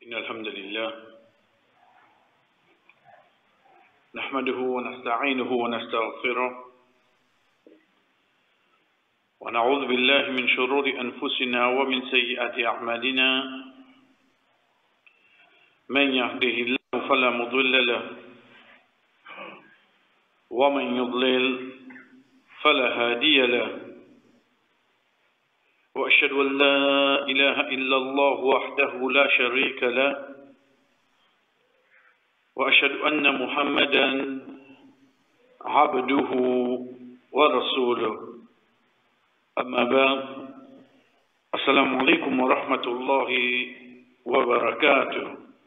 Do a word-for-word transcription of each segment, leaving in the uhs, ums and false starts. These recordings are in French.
إن الحمد لله نحمده ونستعينه ونستغفره ونعوذ بالله من شرور أنفسنا ومن سيئات أعمالنا من يهده الله فلا مضل له ومن يضلل فلا هادي له وأشهد أن لا إله إلا الله وحده لا شريك له وأشهد أن محمدا عبده ورسوله أما بعد السلام عليكم ورحمة الله وبركاته.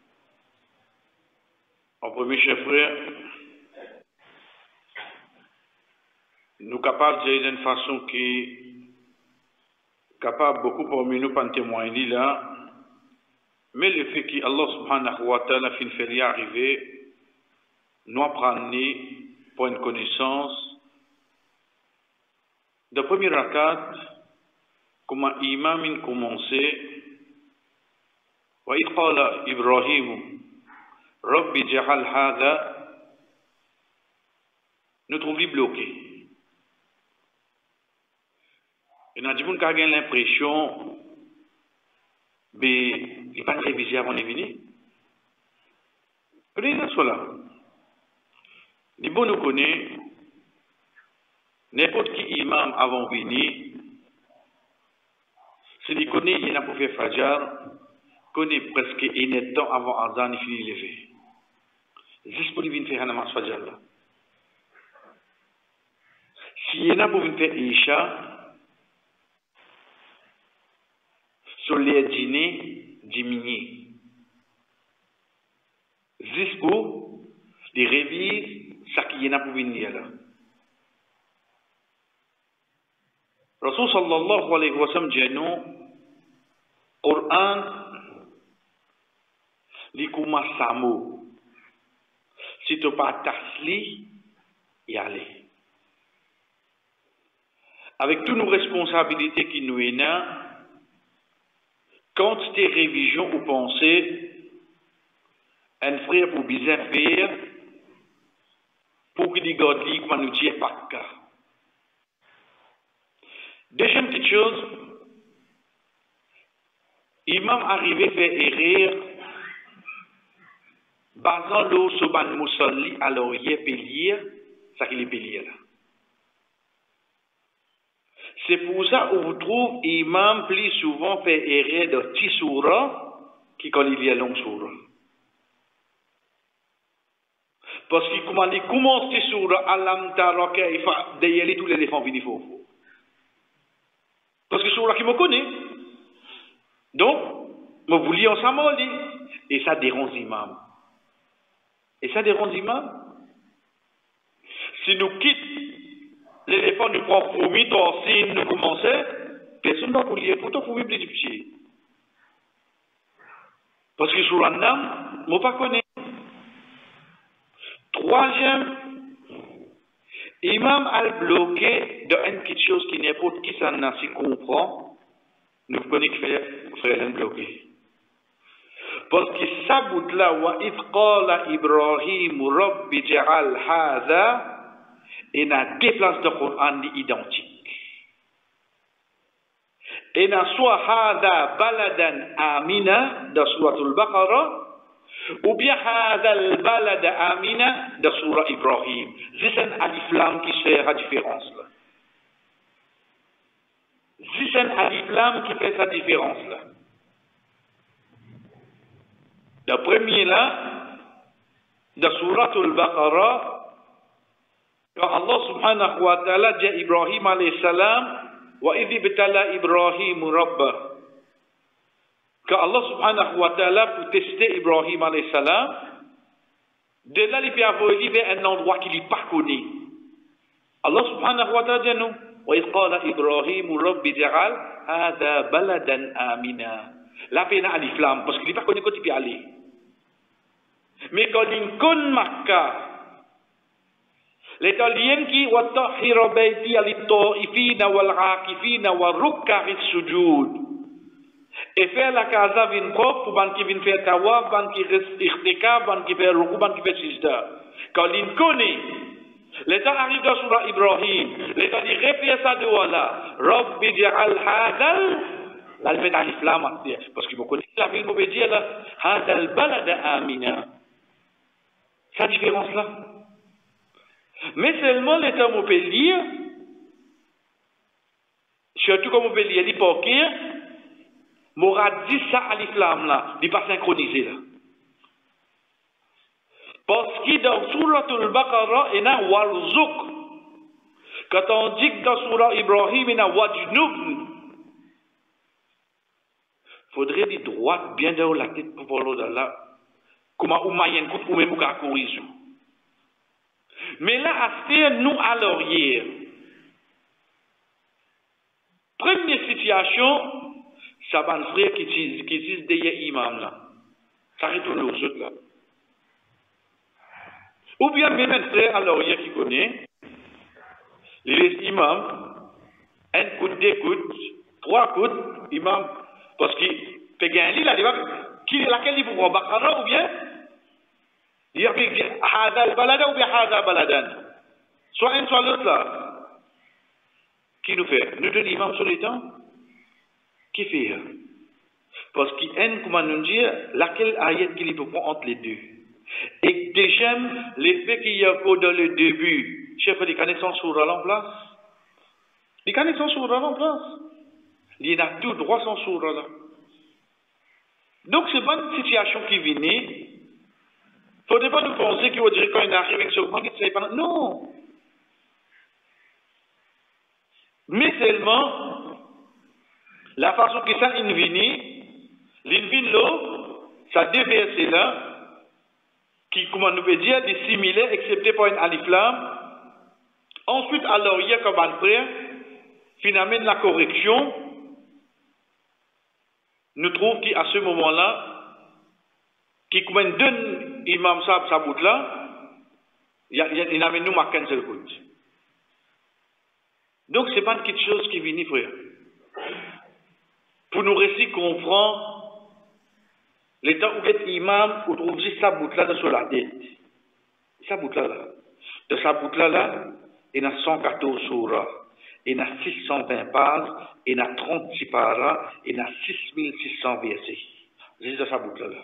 Après mes chers frères, nous capables de dire d'une façon qui capable beaucoup parmi nous pour témoigner là, mais le fait qu'Allah subhanahu wa ta'ala fin fait y arriver, nous apprenons pour une connaissance de premier rakat, comment imam a commencé, wa idh qala Ibrahim Rabbi ja'al hadha, nous trouvons bloqués. Et nous avons l'impression que il n'y a pas de révision avant de venir. Regardez cela. Les bons nous connaissent, n'importe qui imam avant de venir, si nous connaissons, il y a pour faire Fajr, connaît presque un temps avant Azan et finit lever. Juste pour venir faire un namaz Fajr là. Si il y a pour venir faire Isha, sur les dîners diminués. Juste pour les réviser ce qui y en a pour venir là. Rasul sallallahu alayhi wa sallam dit nous, Coran, l'ikouma samo. Si tu pas tasli, y aller. Avec toutes nos responsabilités qui nous est là, quand tes révisions ou pensées, un frère pour bien faire, pour qu'il y ait comme nous dit pas cas. Deuxième petite chose, imam arrivé faire erreur, basant l'eau sur ban moussalli, alors il est payé, ça qu'il est payé là. C'est pour ça qu'on vous trouve imam plus souvent fait erreur de petit soura qui quand il y a long soura. Parce qu'il commence petit soura alam tara kaifa d'ailleurs tous les éléphants viennent faux. Parce que soura qui me connaît. Donc, me vous lis ensemble et ça dérange l'imam. Et ça dérange l'imam. Si nous quittons l'éléphant nous prend fourmi, torsi, nous commençons, personne n'a pour lire, pourtant fourmi plus petit. Parce que sur un âme, je ne pas connaître. Troisième, imam a bloqué de une petite chose qui n'importe qui s'en a si comprend, nous connaissons qu'il faut le bloquer. Parce que ça bout là, wa idh qala Ibrahim Rabbi ja'al hadha, et dans deux places de Coran identiques. Et dans soit hada baladan amina de Surah Al-Baqarah, ou bien hada al-balada amina de Surah Ibrahim. C'est un alif lam qui fait la différence là. C'est un alif lam qui fait la différence là. Le premier là, de Surah Al-Baqarah, quand Allah subhanahu wa ta'ala dit à Ibrahim alayhi salam, wa idh ibtala Ibrahim rabbah. Quand Allah subhanahu wa ta'ala pour tester Ibrahim alayhi salam, de là il peut envoyer vers un endroit qu'il n'est pas connu. Allah subhanahu wa ta'ala dit nous, wa idh qala Ibrahim rabbi ja'al hadha baladan amina. Là il y a un alif lam parce qu'il n'est pas connu quand il peut aller. Mais quand il connaît Makkah, l'Italien qui watahhira baiti lit-ta'ifina wal-'akifina wa ruk'a'is sujud. Et faire la casa vin propre pour ban qui vin faire tawaf, ban qui reste irtika, ban qui fait ruku, ban qui fait sijda. Quand l'in connaît, l'État arrive dans Surah Ibrahim, l'État dit répète ça de voilà, Rabbi ja'al hadal, là il met alif lam, parce qu'il me connaît, la ville me dire là, hadal balada amina. Sa différence là. Mais seulement l'État me peut lire, surtout comme on peut lire l'hypocrite, m'aura dit ça à l'islam là, il n'est pas synchronisé là. Parce que dans Surah Al-Baqarah, il y a Warzouk. Quand on dit que dans Surah Ibrahim, il y a Wajnub. Il faudrait dire droite bien dans la tête pour parler de là. Comment on m'a un coup pour même corriger. Mais là, à faire nous à l'arrière. Première situation, ça va un frère qui disent qui disent des imams là. Ça retourne aux autres là. Ou bien même un frère à l'arrière qui connaît, les imams, un coup d'écoute, trois coups, imam, parce qu'il fait gagner là, qui est laquelle il vous prend Bakara ou bien, il y a Hada balada ou bien Hada baladan. Soit un, soit l'autre là. Qui nous fait? Nous donne imam sur les temps? Qui fait? Parce qu'il y a un, comment nous dire, laquelle ayat qu'il peut prendre entre les deux. Et déjà, l'effet qu'il y a dans le début, chef, les connaissances sur en place. Les connaissances sur en place. Il y a tout droit sans sur là. Donc, c'est pas une situation qui vient. Il ne faudrait pas nous penser qu'il va dire quand il arrive avec ce point, c'est pas. Non! Mais seulement, la façon que ça vient, l'invine là, ça déverse là, qui, comment nous peut dire, des similaires, excepté pour un alif lam. Ensuite, alors, il y a comme un frère, finalement, la correction, nous trouve qu'à ce moment-là, qui, comment donne imam Sab sa bout là, il y a nous marqué un seul coup. Donc, ce n'est pas quelque chose qui vient, frère. Pour nous réciter, comprendre, l'état où est imam, vous trouvez sa bout là sur la tête. Sa bout là, là. De sa bout là, là, il y a cent quatorze surahs, il y a six cent vingt pages, il y a trente-six paras, il y a six mille six cents versets. C'est de sa bout là, là.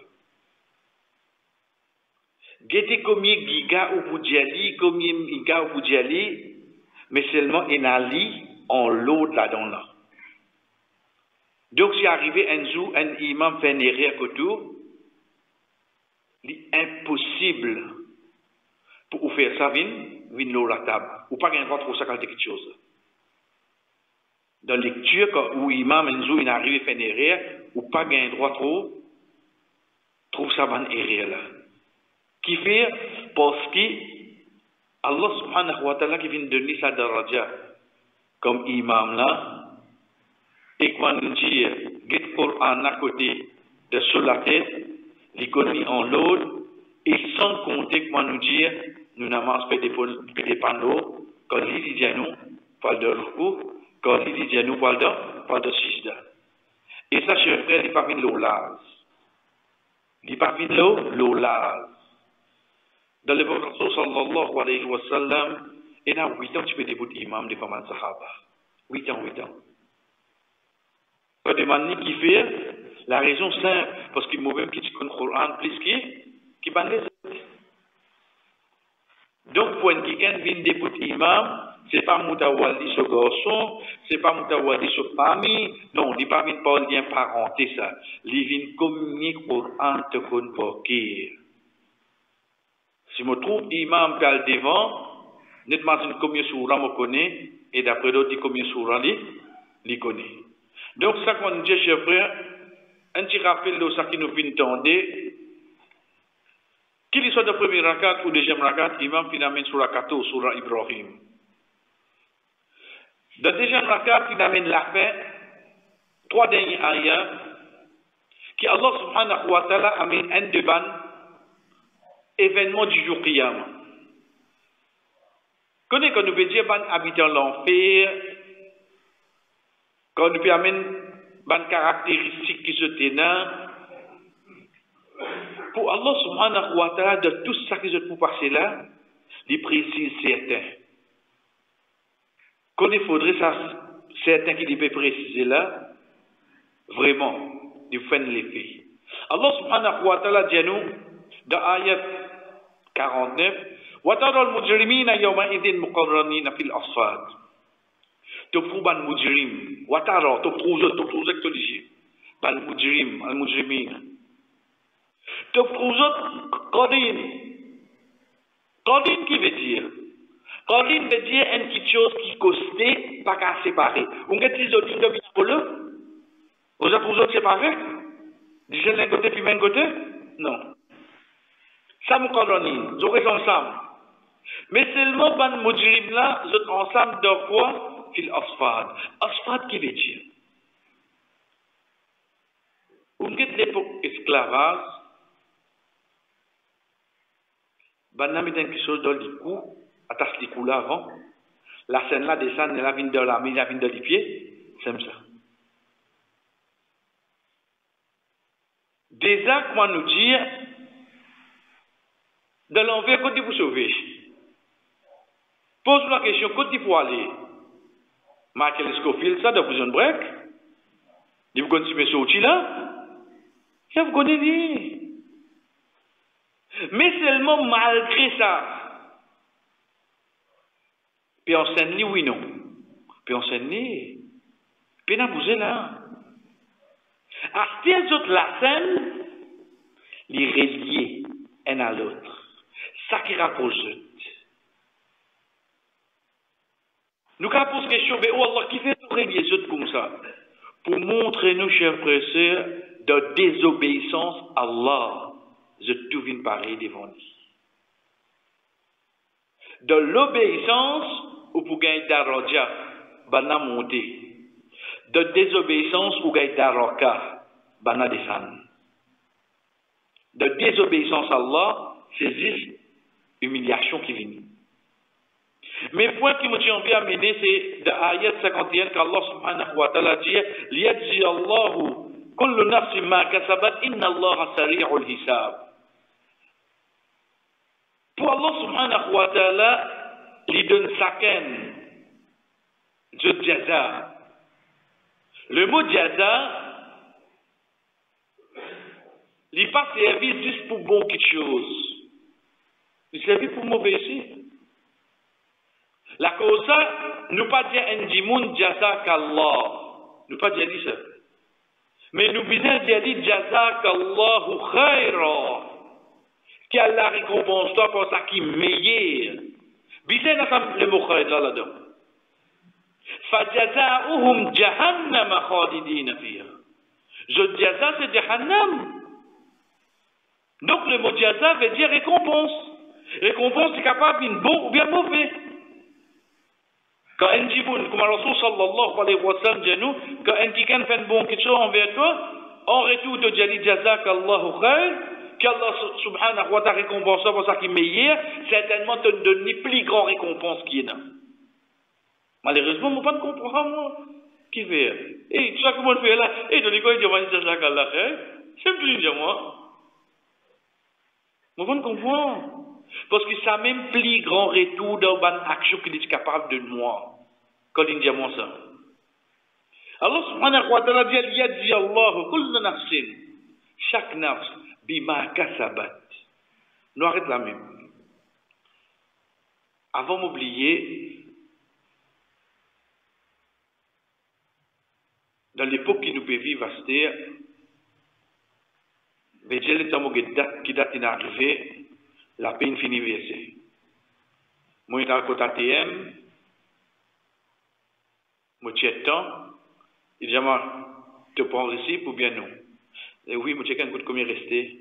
Guettez combien de gigas ou vous diali, combien de gigas ou vous diali, mais seulement il y a lit en l'eau de là-dedans là. Donc, si arrivé un jour, un imam fait une erreur autour, il est impossible pour vous faire ça, vin, vin l'eau la table. Ou pas gagner trop ça quelque chose. Dans la lecture, quand où imam un jour il arrive à faire une erreur, ou pas gagner droit trop, trouve ça une erreur là. Qui fait parce que Allah subhanahu wa ta'ala qui vient donner sa daraja comme imam là, et quand on dit, get Coran à côté de sur la tête, l'économie en l'eau, et sans compter, comment nous dire, nous n'avons pas des panneaux, quand il dit à nous, parle de l'eau, quand il dit à nous, parle de, parle de sijda. Et ça, cher frère, il n'est pas mis l'eau lase. Il n'est pas mis l'eau, l'eau lase. Dans le prophète sallallahu alayhi wa sallam, il y a huit ans, tu peux débuter imam des femmes sahaba. Huit ans, huit ans. Quand demande qui fait, la raison simple, parce qu'il m'a même qui dit le Coran plus qui, qui ban les autres. Donc, pour un quelqu'un vient débuter imam, c'est pas moutawali sur garçon, c'est pas moutawali sur famille, non, il n'est pas venu par lien parenté ça. Il vient communiquer Coran te convoquer. Si je trouve imam qui est devant, nettement combien de sourats me connaît, et d'après d'autres, combien de sourats il connaît. Donc, ça qu'on dit, chers frères, un petit rappel de ça qui nous vient d'entendre, qu'il soit de premier rakat ou deuxième rakat, imam finalement sur la quatorze, sur la Ibrahim. Dans deuxième rakat, il amène la fin, trois derniers ayats, qui Allah subhanahu wa ta'ala amène un deban, événement du jour Qiyam. Connaissez quand nous veut dire, ban habitant l'enfer, quand nous peut amener ban caractéristique qui se ténant, pour Allah subhanahu wa ta'ala, de tout ça qui se trouve passer là, il précise certains. Quand il faudrait ça, certains qui peut préciser là, vraiment, il fait l'effet. Allah subhanahu wa ta'ala dit nous, dans ayat quarante-neuf, وَتَرَى الْمُجْرِمِينَ يَوْمَئِذٍ مُقَرَّنِينَ فِي الْأَصْفَادِ. Tu trouves ban mujrim, watara, tu trouves, tu trouves actualisé, ban mujrim, al mujrimin. Tu trouves qadin. Qadin qui veut dire? Qadin veut dire une petite chose qui costait, pas qu'à séparer. On a dit aux gens de pour le, vous avez trouvé séparés? Disez l'un côté puis l'un côté? Non. Ça me colonise, ils sont ensemble. Mais seulement ban mujrim là, ils sont ensemble de quoi? Fil asfad. Asfad qui veut dire? On quitte l'époque esclavage, ben n'a mis quelque chose dans le cou, attache le cou là avant, la scène là descend, elle a vine de la main, elle a vine de les pieds, c'est ça. Déjà, comment nous dire, de l'envers, quand vous sauver? Pose la question, quand il faut aller? Michael Scofield, ça, de Prison Break. Vous continuez ce outil là? Ça, vous connaissez. Mais seulement malgré ça. Puis on s'ennuie, oui, non. Puis on s'ennuie. Puis on a bougé là. À ces autres, la scène, les reliés, un à l'autre. Ça qui rapproche. Nous avons posé question, mais oh Allah, qui fait tout relier les autres comme ça? Pour montrer nous, chers frères et sœurs, de désobéissance à Allah, je tout viens pareil devant lui. De l'obéissance, ou pour gagner d'arroja, bana monter. De désobéissance, ou gagner d'arroka, bana descendre. De désobéissance à Allah, c'est juste humiliation qui vient. Mais le point qui me tient bien à mener, c'est de l'ayat cinquante et un qu'Allah subhanahu wa ta'ala dit لِيَجْزِيَ اللَّهُ كُلُّ نَفْسٍ مَا كَسَبَتْ إِنَّ اللَّهَ سَرِيعُ الْحِسَابِ. Pour Allah subhanahu wa ta'ala, il donne chacun de jaza. Le mot jaza, il n'est pas servi juste pour bon quelque chose. Il servi pour mauvais aussi. La cause, nous pas dire un dimoun jazak Allah. Nous pas dire ça. Mais nous bien dire jazak Allahu khaira. Qui a la récompense toi pour ça qui est meilleur. Bien nous le mot khair là-dedans. فَجَزَاؤُهُمْ جَهَنَّمَ خَالِدِينَ فِيهَا. Je jaza c'est Jahannam. Donc le mot jaza veut dire récompense. Récompense c'est capable d'une bonne ou bien mauvais. Quand un jiboun, comme Rasul sallallahu alayhi wa sallam dit nous, quand un qui fait un bon quelque chose envers toi, en retour de Jali Jazak Allahu khair, qu'Allah subhanahu wa ta'ala récompense pour ça qui est meilleur, certainement te donne les plus grandes récompenses qui est là. Malheureusement, je ne peux pas comprendre, moi. Qui fait? Et tout ça que moi je fais là, et de l'école, il dit Jazak Allah khair, c'est plus dire moi. Je ne peux pas comprendre. Parce que ça même plus grand retour dans une action qu'il est capable de moi. Quand il dit moi ça. Allah subhanahu wa ta'ala dit Yadzi Allah kullu nafsin. Chaque nafs bima kasabat. Nous arrêtons là même. Avant m'oublier, dans l'époque qui nous peut vivre à cette terre, mais j'ai le temps qui date d'arriver. La peine finit versée. Moi, je suis à côté A T M. Je suis à temps. Il dit, je te prends ici pour bien non. Et oui, je sais combien il resté.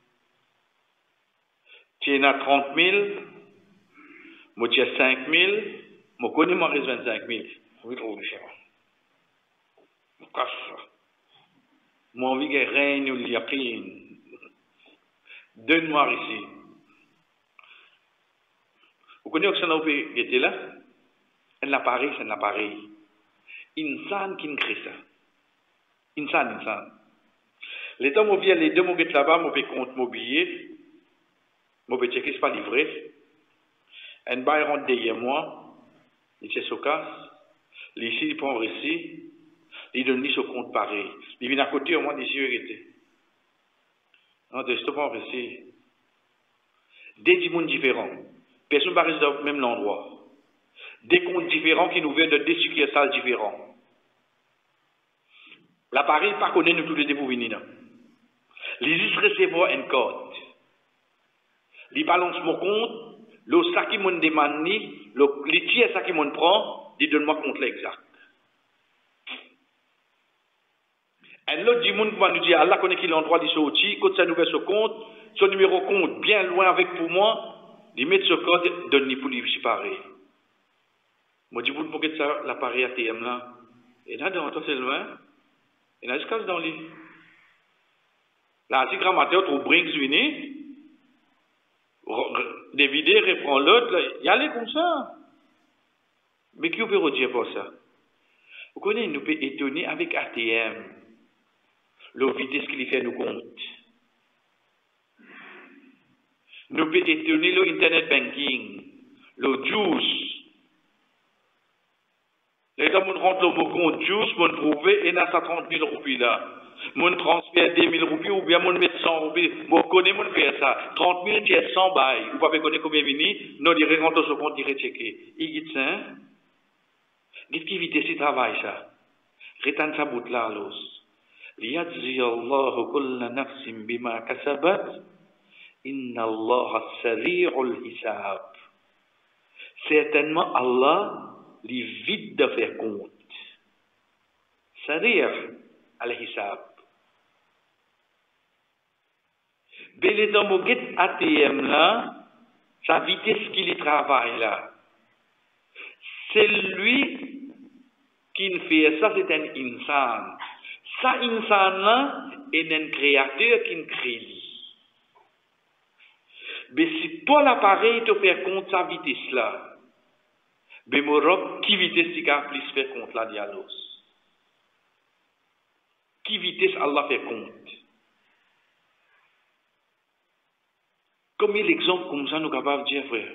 Tu es à trente mille. Je suis à cinq mille. Je connais mon reste vingt-cinq mille. Oui, trop différent. Je casse ça. Mon vie est règne ou il y a pris. Donne-moi ici. Vous connaissez que ça n'a pas été là? Un appareil, c'est un appareil. Insan qui crée ça. Insan, insan. Les temps, je viens les deux mots là-bas, je vais compte mon billet, je vais checker, ce n'est pas livré. Un bail rentre derrière moi, il se casse, ici, il prend récit, il donne ce compte pareil. Il vient à côté, au moins, d'ici, il était. Non, de ce point récit. Des dix mondes différents. Personne ne va rester dans le même endroit. Des comptes différents qui nous viennent de des succursales différents. L'appareil pas connaît nous tous les deux pour venir. Les juste recevoir un code. Les balance mon compte, le sac qui m'ont demandé, les tiers ça qui m'ont prend, ils donne moi compte l'exact. Un autre du monde va nous dire, Allah connaît qui l'endroit du sorti, quand ça nous fait ce compte, son numéro compte bien loin avec pour moi, il met ce code, donne pour lui séparer. Moi, je dis, vous pouvez ça, l'appareil A T M là, et là, dans toi, c'est loin, et là, je casse dans le lit. Là, si grand matin, tu brinks venu, des vidéos, reprend l'autre, il y allait comme ça. Mais qui peut redire pour ça? Vous connaissez, nous peut étonner avec A T M, le vitesse qu'il fait nous compte. Nous peut étonner le internet banking, le juice. Les gens rentrent le mot compte juice, mon trouver et n'a ça trente mille roupies là. Mon transfert deux mille roupies ou bien mon mettre cent roupies. Mon connaît mon faire ça. trente mille tiers cent bails. Vous pouvez connaître combien vini? Non, il rentre sur compte, il rechecker. Il dit ça. Qu'est-ce qui vitesse il travaille ça? Retan sa bout là l'os. Liyadzi Allah kulla nafsim bima kasabat. Inna Allah sari'ul hisab. Certainement Allah li vite de faire compte. Sari' al-hisab. Bel dans mon guet A T M là, sa vitesse qu'il y travaille là. C'est lui qui fait ça, c'est un insan. Ça insan là est un créateur qui crée lui. Mais si toi l'appareil te fait compte sa vitesse là, ben morok qui vitesse tu as plus fait compte là dialos. Qui vitesse Allah fait compte. Comme l'exemple comme ça nous capables de dire frère.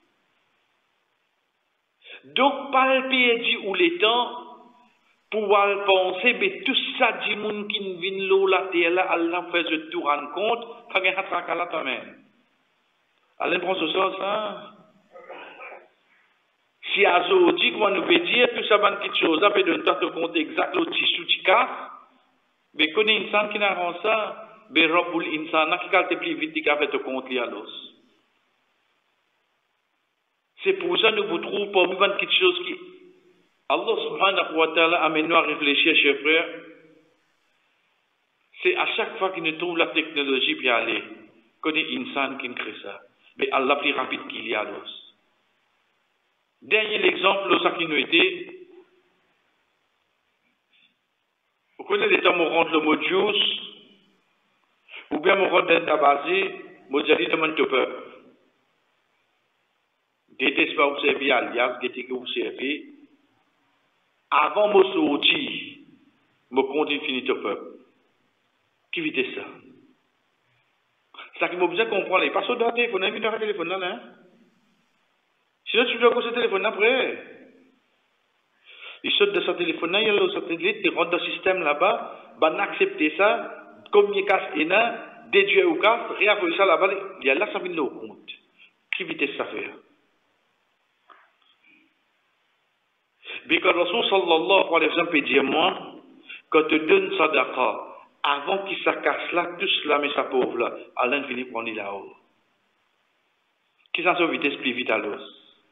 Donc pas le perdu ou les temps pour penser mais tout ça du monde qui vient l'eau la terre là Allah fait tout rendre compte quand il y a un là quand même. Allah prend ce sens ça. Si Azo dit comment nous peut dire tout ça bonne petite chose, ça peut donner tant de compte exact le tissu qui casse. Mais connaît insan qui n'a pas ça, mais Rabbul insana qui calte plus vite qui a fait compte li alos. C'est pour ça que nous vous trouvons parmi bonne petite chose qui Allah subhanahu wa ta'ala amène nous à réfléchir chers frères. C'est à chaque fois qu'il nous trouve la technologie puis aller connaît insan qui crée ça. Mais Allah plus rapide qu'il y a alos. Dernier exemple, ça qui nous était, vous connaissez les temps où on rentre le mot juice, ou bien on rentre dans ta base, on dit de mon topeur. Déteste pas observer alias, déteste observer. Avant mon sorti, mon compte infini topeur. Qui vite ça? Ça qui m'a besoin de comprendre, il passe au téléphone, il vient au téléphone là, hein? Sinon, tu dois poser le téléphone après. Il saute de son téléphone, il y a le satellite, il rentre dans le système là-bas, il va accepter ça, comme il casse et là, déduit au casse, réappuyer ça là-bas, il y a là, ça vient le compte. Qui vitesse ça fait? Mais quand Rasul sallallahu alayhi wa sallam peut dire, moi, quand tu donnes sadaqa, avant qu'il se casse là, tout cela, mais sa pauvre là, Allah finit par prendre là-haut. Qui s'en sort vitesse plus vite à l'os?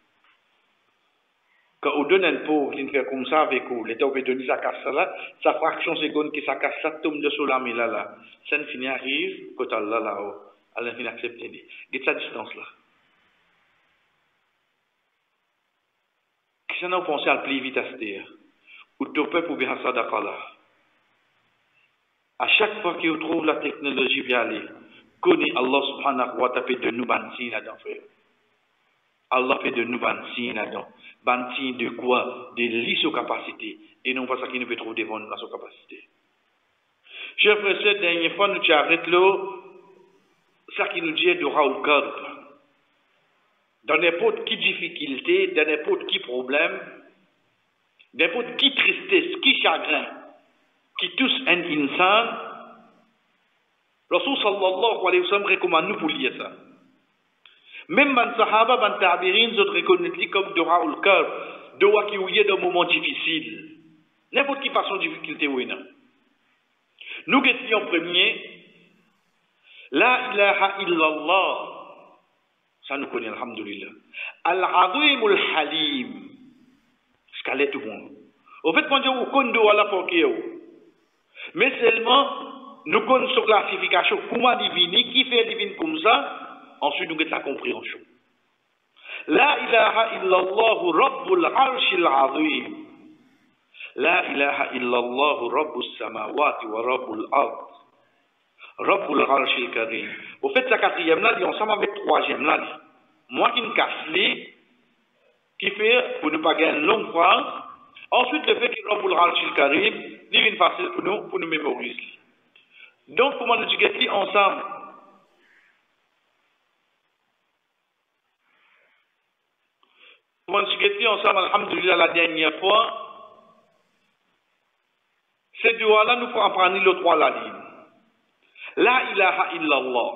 Quand on donne un pauvre qui fait comme ça avec vous, l'État peut donner sa casse là, sa fraction seconde qui sa casse là tombe de sous la main là là. Ça ne finit arrive, quand Allah là-haut, Allah finit accepter. Get sa distance là. Qui s'en a pensé à plus vite à se dire? Ou tout peuple ou bien ça d'accord là. À chaque fois qu'il trouve la technologie bien aller, connaît Allah subhanahu wa ta'ala de nous bantir là-dedans frère. Allah fait de nous bantir là-dedans. Bantir de quoi? De lits aux capacités. Et non pas ça qui nous peut trouver devant nous dans nos capacités. Chers frères et sœurs, dernière fois, nous arrêtons là, ça qui nous dit de Raoul Karb. Dans n'importe quelle difficulté, dans n'importe quel problème, n'importe quelle tristesse, qui chagrin, qui touche un insan, Rasul sallallahu alayhi wa sallam recommande nous pour lire ça. Même les sahaba, les tabirin, ils reconnaissent comme de Raoul Karb, de wa qui ouye dans un moment difficile. N'importe quelle façon de difficulté ou non. Nous guettions en premier, La ilaha illallah. Ça nous connaît, alhamdulillah. Al-Azim al-Halim. Ce qu'elle est tout le monde. Au fait, quand on connaît Allah pour qui mais seulement, nous connaissons la classification, comment divine, qui fait divine comme ça, ensuite nous avons la compréhension. La ilaha illallah rabbul arshil azim. La ilaha illallah rabbus samawati wa rabbul ard. Rabbul arshil karim. Au fait, sa quatrième là, il est ensemble avec troisième là. Moi qui me casse les, qui fait, pour ne pas gagner une longue phrase, ensuite le fait que Rabbul arshil karim, il est facile pour nous, pour nous mémoriser. Donc, comment nous disons ensemble? Comment nous disons ensemble, alhamdulillah, la dernière fois, ces deux-là nous font apprendre les trois la ligne. La ilaha illallah.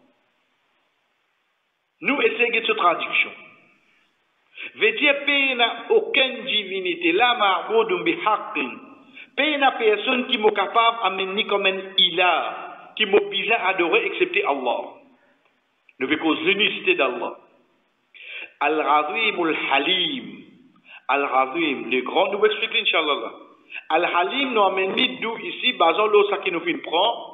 Nous essayons de cette traduction. Veut dire, pays n'a aucune divinité. La ma'boudun bihaqqin. Pays n'a personne qui est capable d'amener comme un ilah, qui est bizarre à adorer, excepté Allah. Nous veut cause l'unicité d'Allah. Al-Razim al-Halim. Al-Razim, le grand, nous expliquons, Inch'Allah. Al-Halim nous amène d'où ici, basant l'eau, ça qui nous fait prendre,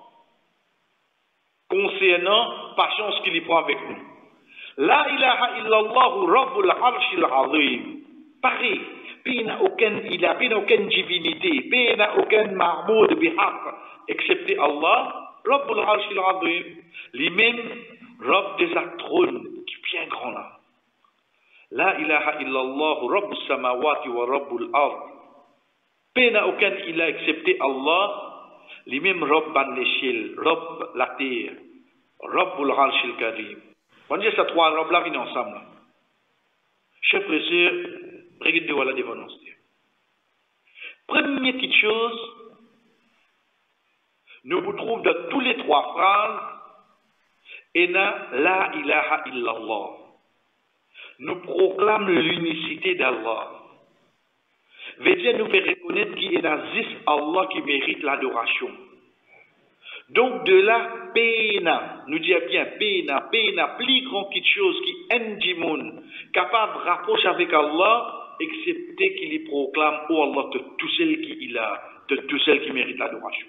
concernant patience qu'il y prend avec nous. La ilaha illallah rabbul arshil azim. Pareil, il n'y a aucune ilah, il n'y a aucune divinité, il n'y a aucun marmoud bihaq, excepté Allah, rabbul arshil azim. Lui-même, Rabb des trônes, qui est bien grand là. La ilaha illallah rabbus samawati wa rabbul ard. Il n'y a aucun ilah excepté Allah, lui-même Rabb ban l'échelle, Rabb la terre, Rabbul arshil karim. On dit ces trois Rabb là viennent ensemble. Chers frères et sœurs, regardez voilà devant nous. Première petite chose, nous vous trouvons dans tous les trois phrases, et na la ilaha illallah. Nous proclamons l'unicité d'Allah. Veut dire nous fait reconnaître qu'il y a juste Allah qui mérite l'adoration. Donc de là, pena, nous disons bien pena, pena, plus grand quelque chose qui est monde capable de rapprocher avec Allah, excepté qu'il y proclame, oh Allah, de tout celle qui il a, de tout celle qui mérite l'adoration.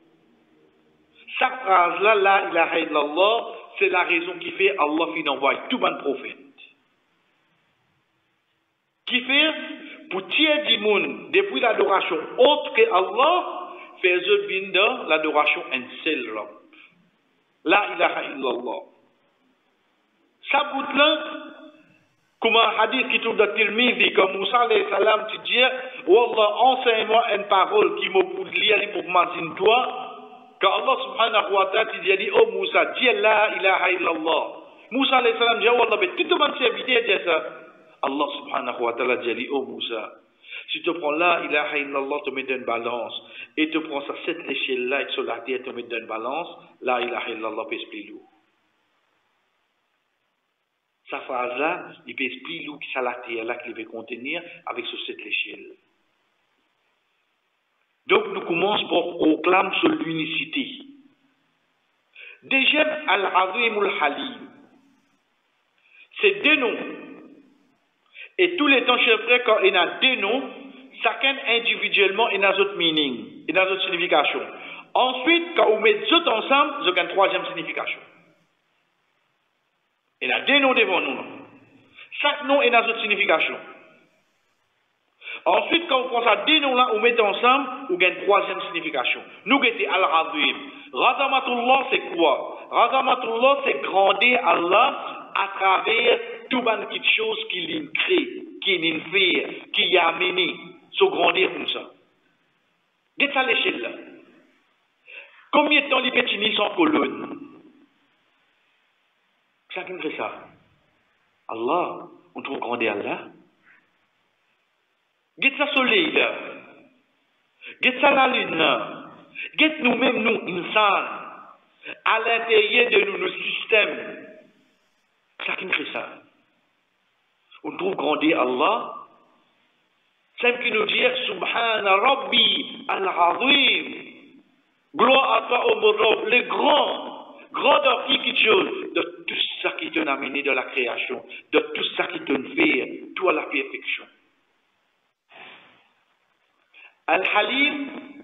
Cette phrase-là, la ilaha illallah, c'est la raison qui fait Allah qui envoie tout le prophète. Qui fait pour tirer du monde depuis l'adoration autre que Allah, faire eux venir dans l'adoration un seul Rabb. La ilaha illallah. Ça bout là, comme un hadith qui trouve dans Tirmidhi, comme Moussa alayhi salam, tu dis, Wallah, enseigne-moi une parole qui m'a pour lire pour m'imaginer toi. Quand Allah subhanahu wa ta'ala dit, dit, oh Moussa, dis la ilaha illallah. Moussa alayhi salam dit, Wallah, mais tout le monde s'est invité à dire ça. Allah subhanahu wa ta'ala dit, oh Moussa, si tu prends la ilaha illallah, tu mets dans une balance, et tu prends ça, cette échelle-là, et sur la terre, tu mets dans une balance, la ilaha illallah pèse plus lourd. Sa phrase-là, il pèse plus lourd que ça la terre-là qu'il veut contenir avec sur cette échelle. Donc, nous commençons par proclamer sur l'unicité. Deuxième, Al-Azim al-Halim. C'est deux noms. Et tous les temps, chers frères, quand il y a deux noms, chacun individuellement, il y a d'autres meaning, il y a d'autres significations. Ensuite, quand on met deux ensemble, il y a une troisième signification. Il y a deux noms devant nous. Chaque nom, il y a d'autres significations. Ensuite, quand on prend ça, deux noms-là, on met ensemble, on a une troisième signification. Nous, on est Al-Razim. Razamatullah, c'est quoi? Razamatullah, c'est grandir Allah à travers tout le petites choses qu'il crée, qu'il fait, qu'il a amené, se grandir comme ça. C'est ça l'échelle là. Combien de temps les pétinis sans colonne? Ça qui me fait ça. Allah, on trouve grand Allah. Get ça soleil là. Get ça la lune là. Get nous-mêmes, nous, insan, à l'intérieur de nous, nos systèmes. Ça qui me fait ça. On trouve grand Allah. C'est qui nous dit Subhana Rabbi al-Azim. Gloire à toi, ô mon Rob, le grand, grand dans quelque chose, de tout ça qui t'a amené de la création, de tout ça qui t'a fait, tout à la perfection. Al-Halim,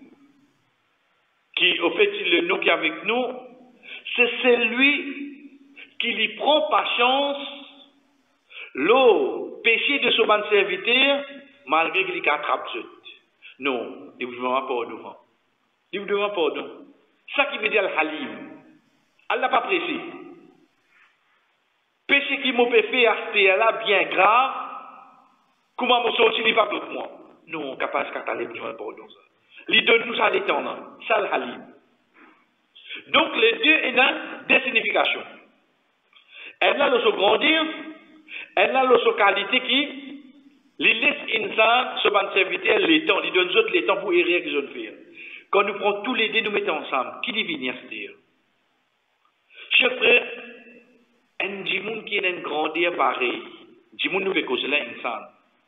qui, au fait, le nom qui est avec nous, c'est celui qui lui prend patience, le péché de son serviteur, malgré qu'il attrape tout. Non, il ne veut pas pardon. Il ne veut pas pardon. Ça qui veut dire Al-Halim. Elle n'a pas pressé. Péché qui m'a fait à ce là bien grave, comment m'a sorti, il va pour moi. Non, capable de aller plus loin pardon. Il donne nous ça l'étendant. Ça Al-Halim. Donc les deux ont des significations. Elle a le son grandir, elle a le son qualité qui les laisse insan se ban serviteur les temps, ils donnent autres les temps pour errer qu'ils ont fait. Quand nous prenons tous les deux, nous mettons ensemble, qui dit venir se dire? Chers frères, un djimoun qui est un grandir pareil, djimoun nous fait causer là insan.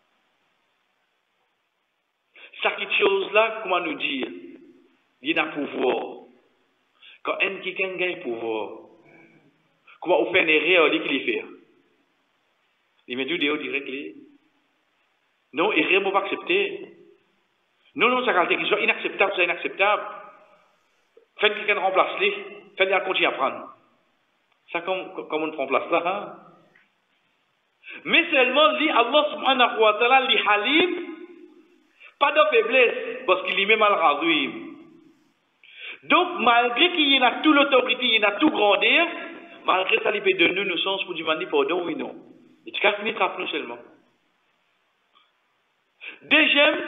Ça quelque chose là, comment nous dire? Il y a un pouvoir. Quand un qui gagne pouvoir, comment on fait une erreur, il qu'il fait? Il met du déo direct. Non, erreur, on ne va pas accepter. Non, non, ça qualité qui soit inacceptable, c'est inacceptable. Faites quelqu'un remplace les, faites-le continuer à prendre. Ça, comme, comme on remplace là, hein? Mais seulement, li Allah subhanahu wa ta'ala, li halim, pas de faiblesse, parce qu'il est même mal razouim. Donc, malgré qu'il y a toute l'autorité, il y a tout grandeur, malgré ça, il peut donner nous sens pour demander pardon, oui, non. Et tu casses finir nous seulement. Deuxième,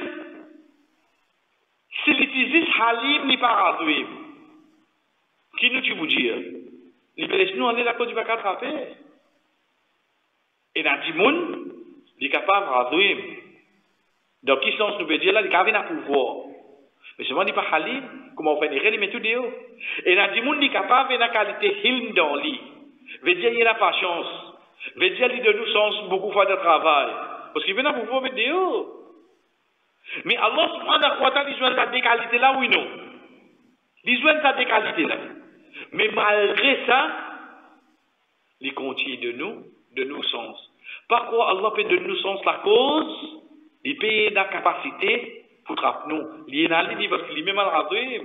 si l'utilise halim n'est pas razouim, qui nous tu vous dire? Il peut laisser nous aller la cause du bac attraper. Et dans le monde, il est capable de razouim. Dans quel sens nous peut dire là, il est capable de pouvoir. Mais seulement il n'est pas halim, comment on fait des règles, mais tout de haut. Et dans le monde, il est capable de la qualité hilm dans lui. Veut dire il a patience. Veut dire il de nous sens beaucoup fois de travail. Parce qu'il vient à pouvoir mettre des hauts. Mais Allah subhanahu wa ta'ala, il joue sa qualité là, oui, non. Il joue sa qualité là. Mais malgré ça, il continue de nous, de nous sens. Par quoi Allah peut de nous sens la cause, il paye la capacité pour trapper nous. Il est allé parce qu'il est même mal rasé.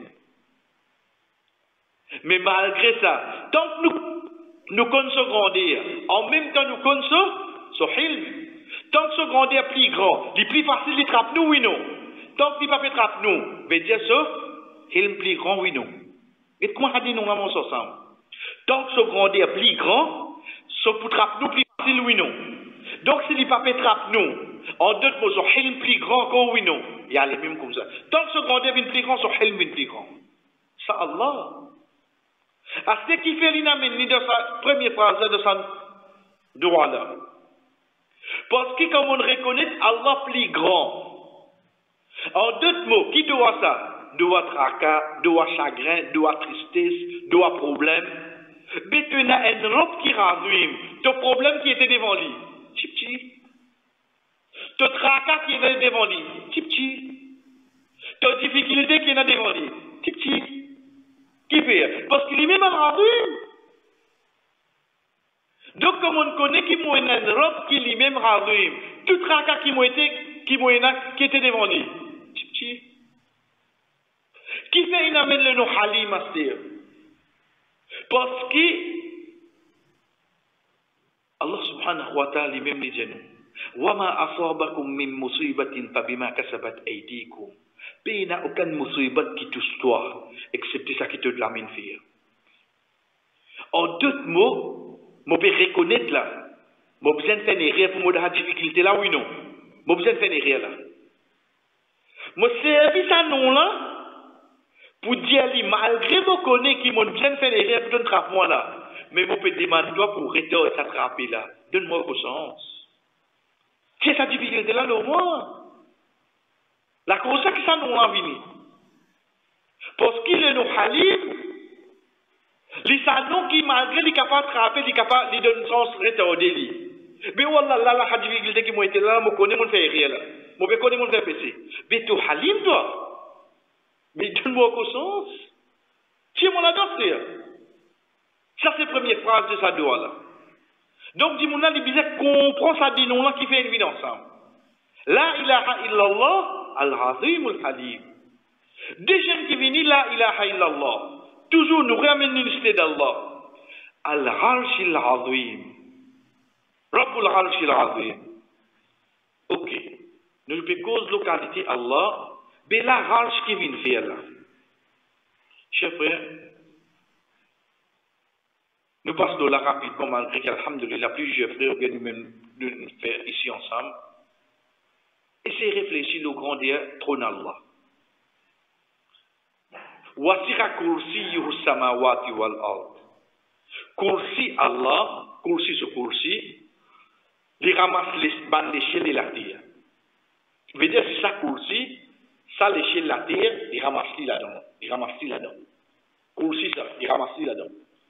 Mais malgré ça, tant que nous, nous connaissons grandir, en même temps nous connaissons son hilm. Tant que ce grandir est plus grand, il est plus facile de trapper nous, oui, non. Tant qu'il ne peut pas trapper nous, veut dire ça, il est plus grand, oui, non. Et comment on dit nous avons ensemble? Tant que ce grandir est plus grand, ce pour trapper nous plus facile, oui, non. Donc s'il ne peut pas trapper nous, en d'autres mots, son hilm plus grand que oui, non. Il y a les mêmes comme ça. Tant que ce grandir est plus grand, son hilm est plus grand. Ça, Allah. À ce qui fait l'inamène de sa première phrase de sa droit là. Parce que comme on reconnaît Allah plus grand. En d'autres mots, qui doit ça? Doit tracas, doit chagrin, doit tristesse, doit problème. Mais tu as une robe qui rasouime. Ton problème qui était devant lui. Tip tip. Ton tracas qui était devant lui. Tip tip. Ton difficulté qui est devant lui. Tip tip. Qui fait? Parce qu'il est même rasouime. Donc, comme on connaît qui m'a une robe qui est même rasouime. Tout tracas qui m'a été, qui m'a qui était devant lui. Tip tip. Qui fait une amène le nom halim à se dire? Parce que Allah subhanahu wa ta'ala lui-même dit nous wa ma asabakum min musibatin fa bima kasabat aydikum. Il n'y a aucune musibat qui touche toi excepté ça qui te l'amène faire. En d'autres mots, je peux reconnaître là, je besoin de faire une erreur pour me la difficulté là oui non. Je besoin de faire une erreur là. Moi servi ça non là Pour dire, malgré vous connaissez qui m'ont bien fait les rêves, donne-moi là. Mais vous pouvez demander pour rester s'attraper là. Donne-moi conscience. Qu'est-ce que ça difficulté là, le moins? La cause c'est que ça nous a venu. Parce qu'il est nos halim, les salons qui, malgré les capables de attraper, les capables de donner sens retardé. Mais wallah, là, la difficulté qui m'a été là, je connais mon fait rien là. Je connais mon fait baisser. Mais tu halim, toi. Mais donne-moi conscience. Tiens-moi la danse. Ça, c'est la première phrase de sa doigt là. Donc, dis-moi là, il disait comprend ça des noms là qui fait une vie ensemble. La ilaha illallah, al-azim al-halim. Deuxième qui vient, la ilaha illallah. Toujours nous ramène une cité d'Allah. Al-arsh al-azim. Rabbul arsh al-azim. Ok. Nous pouvons cause localité Allah. Mais la arsh qui vient faire là. Chers frères, nous passons de là rapidement, malgré qu'alhamdulillah, plusieurs frères que nous même nous faire ici ensemble. Essayez de réfléchir au grandeur trône Allah. Wasira kursiyuhu samawati wal ard. Kursi Allah, kursi ce kursi, il ramasse les bandes l'échelle de la terre. Veut dire si ça kursi, ça l'échelle de la terre, il ramasse là-dedans. Il ramasse là-dedans. Kursi ça, il ramasse là-dedans.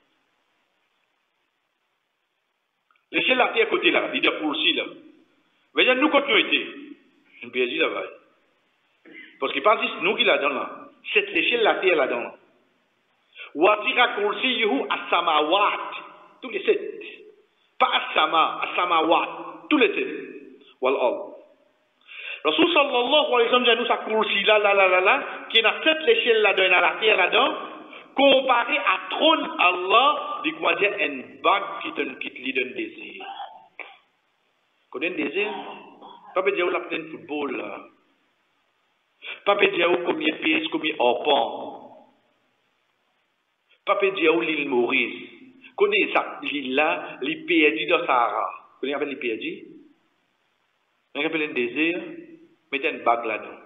L'échelle de la terre côté là, il dit kursi là. Veut dire nous quand nous étions, je ne peux pas dire là-bas. Parce qu'il pense que nous qui là-dedans là. Cette l'échelle la terre là-dedans. Watira kursiyuhu as-samawat. Tous les sept. Pas as-sama, as-samawat. Tous les sept. Wal-ard. Rasul sallallahu alayhi wa sallam dit nous sa kursi là, là, là, là, là, qui est cette l'échelle là-dedans, dans la terre là-dedans, comparé à trône Allah, dit quoi dire, une bague qui te qui te donne désir. Connais un désir? Pas peut dire où la pleine football là. Pas peut dire combien de pièces, combien d'enfants. Pas peut dire où l'île Maurice. Connaissez ça, l'île là, les perdus dans Sahara. Vous connaissez les perdus? Vous connaissez un désert? Mettez une bague là-dedans.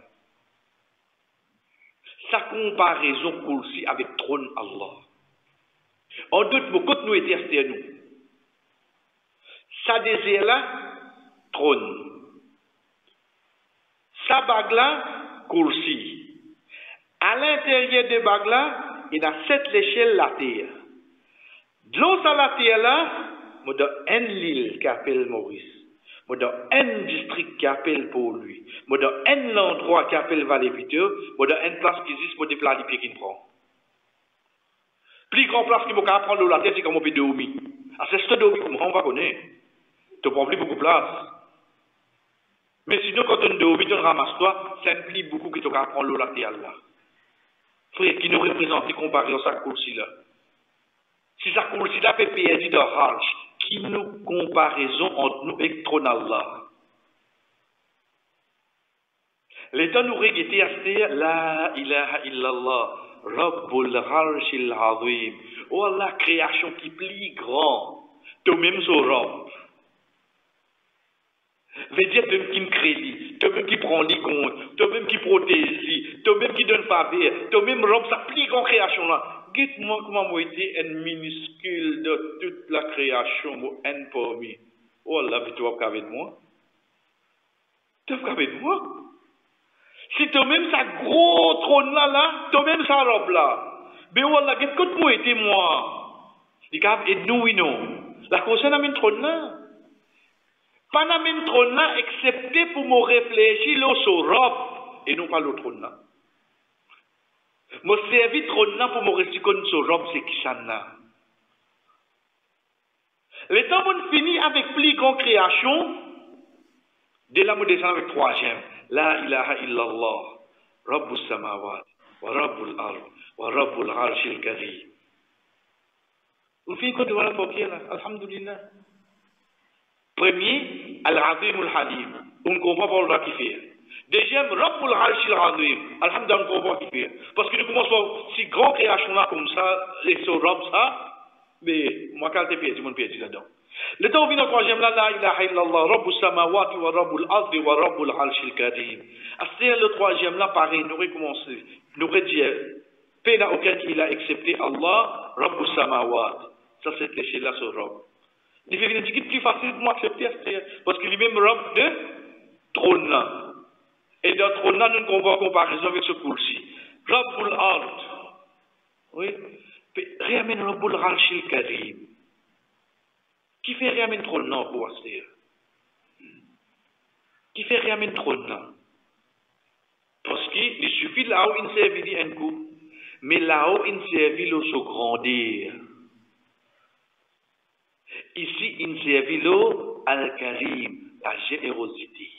Sa comparaison aussi avec trône Allah. En d'autres mots, quand nous étions restés à nous, sa désert là, trône. Sa bague là, kursi. À l'intérieur de bague là, il y a sept échelles la terre. De l'eau à la terre là, il y a une île qui appelle Maurice. Il y a un district qui appelle pour lui. Il y a un endroit qui appelle Vallée-Victor. Il y a une place qui existe pour des planifier qu'il prend. Plus grand place qui peut prendre la terre, c'est comme on peut dormir. Ah, c'est ce dormir comme on va connaître. Tu prends plus beaucoup de place. Mais sinon, quand on dort, on ramasse toi, ça implique beaucoup que tu vas prendre l'eau latérale là. Frère, qui nous représente comparé à sa course là. Si sa course là fait perdre de rage, qui nous comparaison entre nous et trône Allah. L'état nous regrettait à dire la ilaha illallah, Rabbul arshil azim. Oh Allah, création qui plie grand, toi-même son Rabb. Veut dire toi-même qui me crédit, toi-même qui prend les comptes, toi-même qui protège, toi-même qui donne faveur, toi-même Rabb, ça plie grand création là. Dites-moi comment moi été un minuscule de toute la création, un parmi. Oh Allah, tu vas avec moi? Tu vas avec moi? Si toi-même ça gros trône là, là, toi-même ça robe là. Mais oh Allah, qu'est-ce que moi été moi? Il cap et nous oui non. La cause n'a même trône là. Pas n'a même trône là, excepté pour me réfléchir là sur robe et non pas le trône là. Mon servi trône là pour me rester comme sur robe, c'est qui ça là? Le temps où on finit avec plus grande création, de là on descend avec troisième. La ilaha illallah, Rabbus samawat, wa Rabbul ard, wa Rabbul arshil karim. On finit quand on va la foquer là, alhamdulillah. Premier, al-azim al-halim. On ne comprend pas le qui fait. Deuxième, Rabbul arshil azim. Alhamdulillah, on ne comprend pas qui fait. Parce que nous commençons si grand création là comme ça, et sur Rabb ça, mais moi quand t'es perdu, mon perdu là-dedans. Le temps où vient le troisième là, la ilaha illallah, Rabbus samawati wa Rabbul ardi wa Rabbul arshil karim. C'est le troisième là, pareil, nous recommencer. Nous redire, Paix n'a aucun qui a excepté Allah, Rabbus Samawat. Ça, c'est l'échelle là sur Rabb. Il devient un plus facile pour m'accepter, parce qu'il est même Rabb de trône là. Et dans trône là, nous ne pouvons pas comparaison avec ce cours-ci. Rabbul Ard. Oui. Réamène Rabbul Arshil Karim. Qui fait réamène trône là pour dire? Qui fait réamène trône là? Parce qu'il suffit là où il servit un coup. Mais là où il servit le se grandir. Ici, il servit le Al-Karim, la générosité.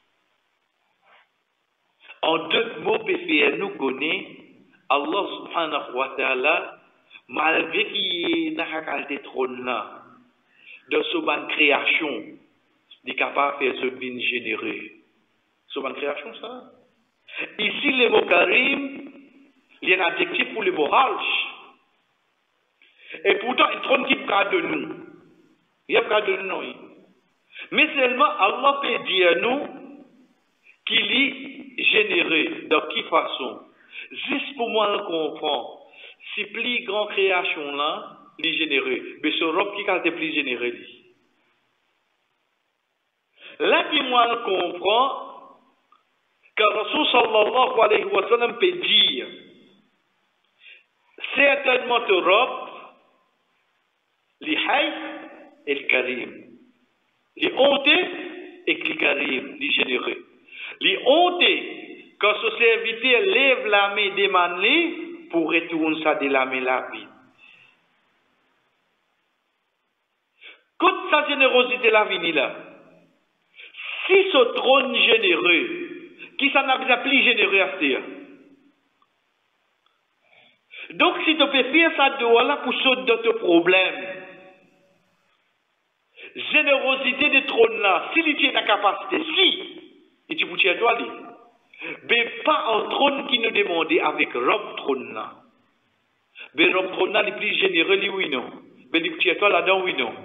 En deux mots, P F R nous connaît Allah subhanahu wa ta'ala, malgré qu'il n'a pas qualité trône là, de ce ban création, il est capable de faire ce bin généreux. Ce ban création, ça. Ici, le mot Karim, il y a un adjectif pour le mot Harsh. Et pourtant, il trône qui prend de nous. Il y a pas de nous, non. Mais seulement, Allah peut dire à nous qu'il est généreux. De quelle façon? Juste pour moi, je comprends. Si plus grande création là, il est généreux. Mais ce robe qui est plus généreux. Là, qui moi, je comprends que Rasul sallallahu alayhi wa sallam peut dire certainement te robe, les hay et le karim. Les hontés et le karim, les généreux. Les hontés, quand ce serviteur lève la main demande pour retourner ça de la main la vie. Quand sa générosité la vie là, si ce trône généreux, qui s'en a besoin plus généreux à faire. Donc si tu peux faire ça de voilà pour sauter de tes problèmes, générosité de trône là, si tu as la capacité, si, et tu peux t'y toi mais pas un trône qui nous demandait avec robe trône là. Mais robe trône là, les plus généreux, les oui non. Mais les petits toi là-dedans, oui non.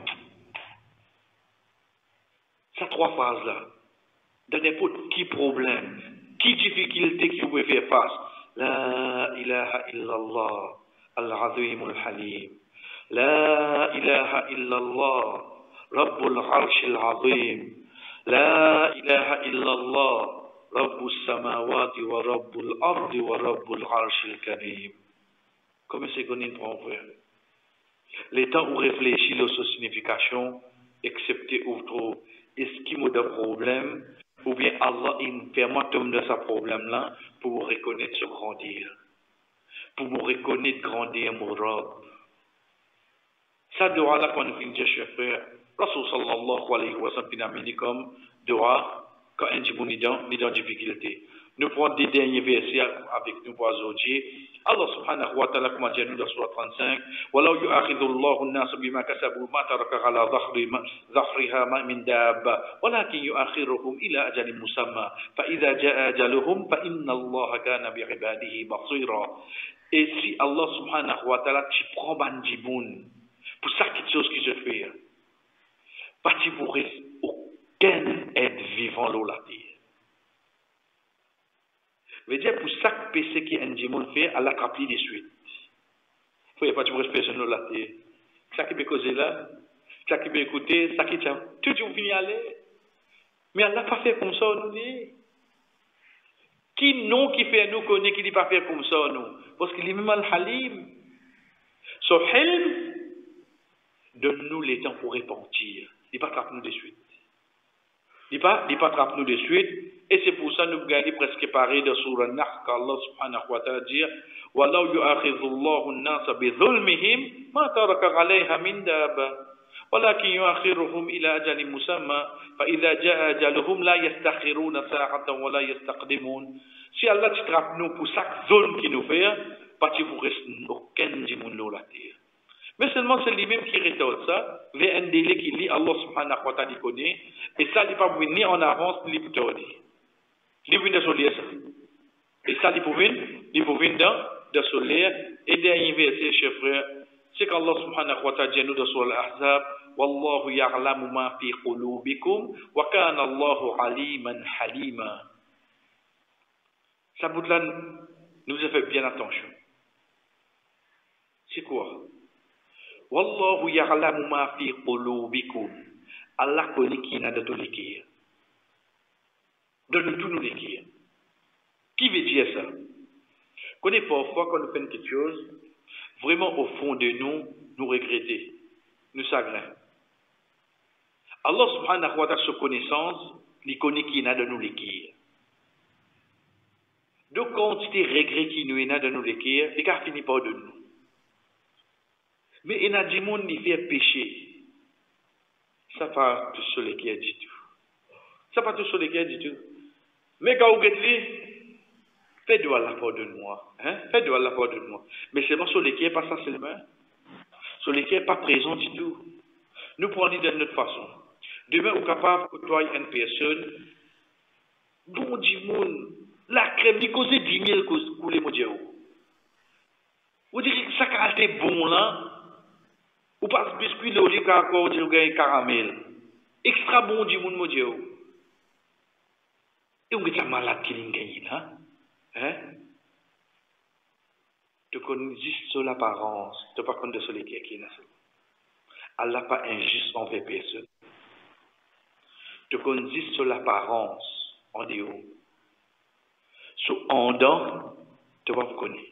Ça trois phases là. Dans n'importe qui problème, qui difficulté que vous pouvez faire face. La ilaha illallah, al-azim al-halim. La ilaha illallah, rabbul arsh al-azim. La ilaha illallah, rabbus samawati wa rabbul ardi wa rabbul arsh al-karim. Comme c'est qu'on est en vrai. Les temps où réfléchir sur sa signification, excepté ou trop, est-ce qu'il y a des problèmes? Ou bien Allah il permet de ce problème-là pour vous reconnaître ce grandir. Pour vous reconnaître grandir mon robe. Ça doit là quand nous finissons chez frère. Rasul sallallahu alayhi wa sallam dit comme doit quand un petit bon dans dans difficulté. Nous prenons des derniers versets avec nous pour aujourd'hui. Allah subhanahu wa ta'ala comme dit nous dans surah trente-cinq walau yu'akhidullahu an-nas bima kasabu ma taraka ala dhahri dhahriha ma min dabba walakin yu'akhiruhum ila ajalin musamma fa idza jaa ajaluhum fa inna Allaha kana bi'ibadihi basira. Et si Allah subhanahu wa ta'ala tu prends bandiboun pour ça quelque chose qui se fait pas tu pourrais aucun être vivant l'eau la terre. Veut dire pour chaque péché qui un démon fait à la capille de suite. Il faut pas tu respecter sur la terre. Ça qui peut causer là, ça qui peut écouter, ça qui tient. Tout tu finit aller. Mais Allah pas fait comme ça nous dit. Qui non qui fait nous connaît qui dit pas faire comme ça nous parce qu'il est même al-halim. So hilm donne-nous les temps pour repentir. Il pas attrape nous de suite. Il pas il pas attrape nous de suite. Et c'est pour ça que nous regardons presque pareil de Surah Nahl, qu'Allah subhanahu wa ta'ala dit وَلَوْ يُؤَخِذُ اللَّهُ النَّاسَ بِظُلْمِهِمْ مَا تَرَكَ عَلَيْهَا مِنْ دَابَّةٍ وَلَكِنْ يُؤَخِّرُهُمْ إِلَى أَجَلٍ مُّسَمًّى فَإِذَا جَاءَ أَجَلُهُم لَا يَسْتَأْخِرُونَ سَاعَةً وَلَا يَسْتَقْدِمُونَ. Si Allah te trappe nous pour chaque zone qui nous fait, pas tu vous reste aucun du monde la terre. Mais seulement c'est lui-même qui rétorque ça, vers un délai qui lit Allah subhanahu wa ta'ala connaît, et ça n'est pas ni en avance ni plus tard. Il vient de soleil ça. Et ça, il vient de soleil. Et dernier verset, chers frères, c'est qu'Allah subhanahu wa ta'ala dit nous dans Surah Al-Ahzab, Wallahu ya'lamu ma fi qulubikum, wa kana Allahu aliman halima. Ça bout là, nous a fait bien attention. C'est quoi? Wallahu ya'lamu ma fi qulubikum. Allah connaît qui n'a de tout l'écrire. Donne tout nous l'écrire. Qui veut dire ça? Qu'on est parfois, quand nous faisons quelque chose, vraiment au fond de nous, nous regretter, nous chagrin. Allah subhanahu wa ta'ala, sa connaissance, il connaît qui n'a de nous l'écrire. Donc, quand il regrette qui nous n'a de nous l'écrire, il a fini par de nous. Mais il y a des gens qui font péché. Ça ne pas tout sur les cœurs du tout. Ça ne pas tout sur les cœurs du tout. Mais quand vous êtes fais de Allah pardonne-moi. Hein? Fais de Allah pardonne-moi. Mais c'est pas sur les cœurs, pas ça seulement. Sur les cœurs, pas présent du tout. Nous prenons de notre façon. Demain, vous êtes capable de côtoyer une personne dont du monde, la crème, dit cause dix mille couler mon Dieu. Vous dites que ça a été bon là. Ou pas biscuit au lieu qu'à dire gagne caramel. Extra bon du monde mon Dieu. Et on est malade qui gagne là. Hein? Tu connais juste sur l'apparence, tu pas compte de sur les qui est là. Allah pas injuste envers personne. Tu connais juste sur l'apparence en dehors. Sur en dedans, tu vas connaître.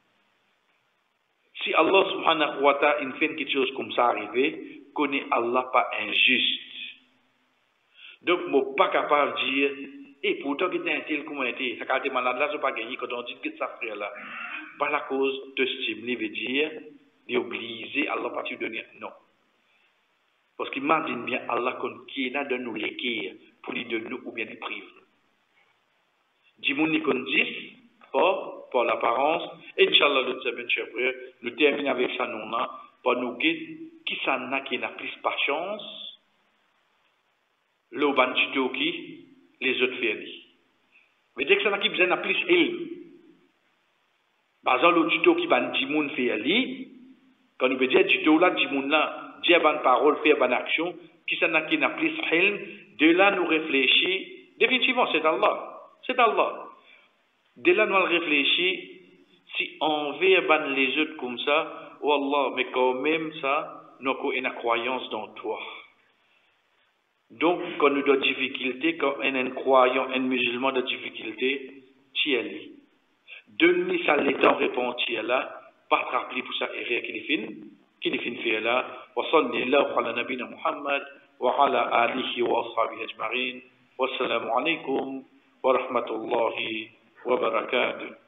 Si Allah subhanahu wa ta'ala il fait quelque chose comme ça arriver, connaît Allah pas injuste. Donc, je ne suis pas capable de dire, et pourtant, il était un tel comme il était, ça a été malade là, je ne pas gagner quand on dit que ça fait là. Par la cause de stimuler, veut dire, d'obliger Allah pas te donner. Non. Parce qu'il m'imagine bien Allah qui est de nous l'équerre pour lui donner nous ou bien lui priver. Dis-moi, nous connaissons pas par l'apparence. Inch'Allah, l'autre semaine, cher frère, nous terminons avec ça, non, là, pour nous dire qui ça n'a qui n'a plus pas chance, le bandito qui, les autres faire. Mais dès que ça n'a qui besoin n'a plus elle. Par exemple, le tuto qui ban dix moun faire li, quand nous veut dire tuto là, dix moun là, dire ban parole, faire ban action, qui ça n'a qui n'a plus helm, de là nous réfléchir, définitivement c'est Allah, c'est Allah. De là nous réfléchir, si on veut ban les autres comme ça, oh Allah, mais quand même ça, nous avons une croyance dans toi. Donc, quand nous avons des difficultés, quand on a un croyant, un musulman de difficulté, tu es là. Donne-nous ça l'état répondu là, pas rappeler pour ça erreur qu'il fait, qu'il fait faire là. Wa sallallahu ala nabina Muhammad wa ala alihi wa ashabihi ajma'in. Wassalamu alaikum wa rahmatullahi wa barakatuh.